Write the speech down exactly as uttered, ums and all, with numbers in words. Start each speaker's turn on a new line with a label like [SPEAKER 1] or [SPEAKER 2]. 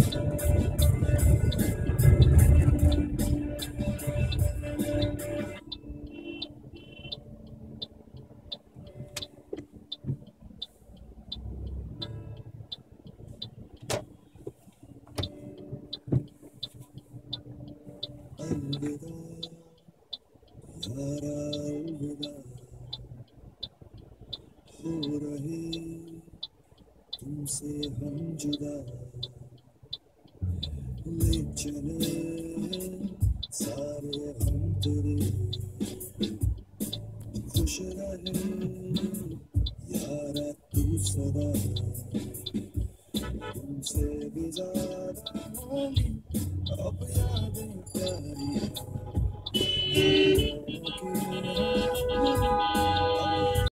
[SPEAKER 1] अलविदा यारा अलविदा, हो रहे तुमसे हम जुदा, ले चले सारे हम तेरे, खुश रहे यारा तू सदा, तुमसे भी ज्यादा होंगी अब यादें प्यारी।